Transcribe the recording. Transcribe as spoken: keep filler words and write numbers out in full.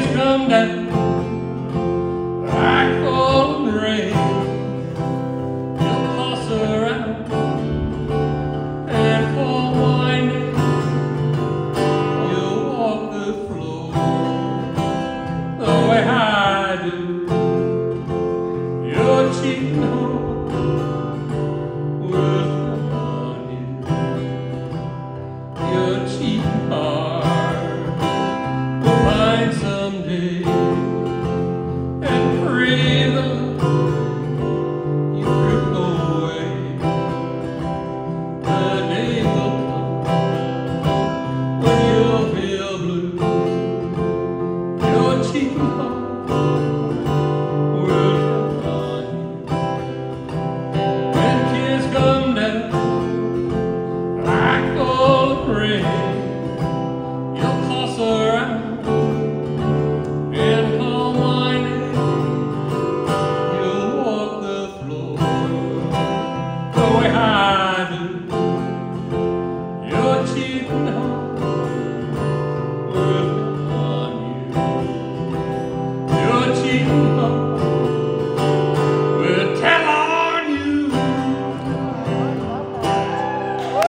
tears come down like falling rain. You'll toss around and fall winding. You'll walk the floor the way I do. You're cheating home